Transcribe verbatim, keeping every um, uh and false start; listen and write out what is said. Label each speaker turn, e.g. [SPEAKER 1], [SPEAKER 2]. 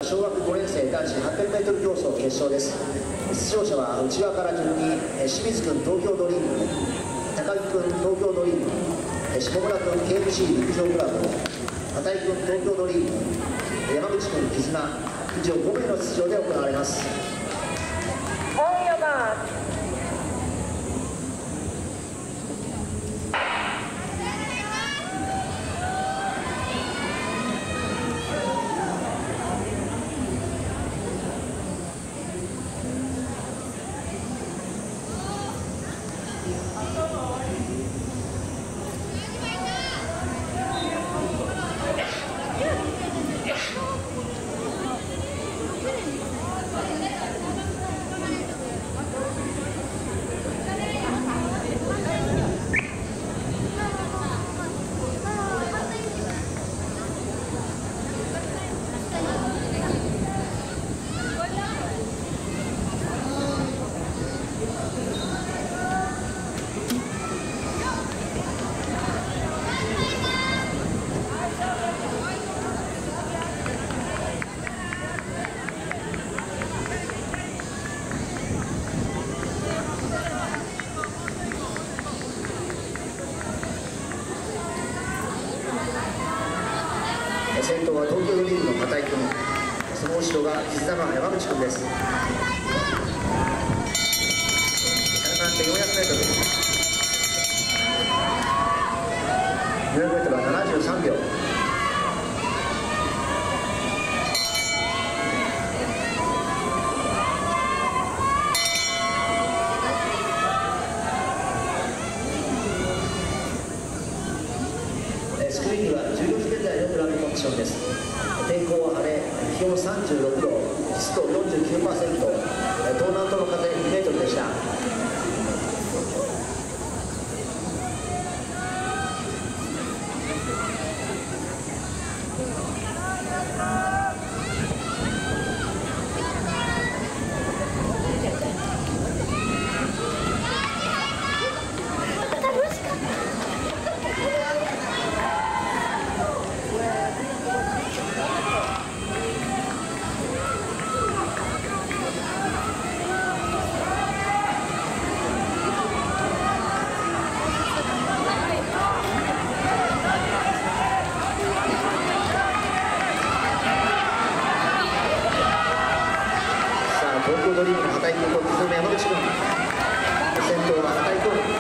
[SPEAKER 1] 小学ごねん生男子 はっぴゃくメートル 競争決勝です。出場者は内側から順に清水君東京ドリーム、高木君東京ドリーム、下村君 ケーエムシー 陸上クラブ、片井君東京ドリーム、山口君絆、以上ご名の出場で行われます。先頭は東京ドリームの片井君、その後ろが絆の山口君です。ななてんよんひゃくメートル、よんひゃくメートルはななじゅうさんびょう。スクリーンにはじゅうよじ現在のグラウンドコンディションです。天候は晴れ、気温さんじゅうろくど、湿度 よんじゅうきゅうパーセント、東南東の風にメートルでした。東京ドリームの片井君と山口君、先頭は片井君。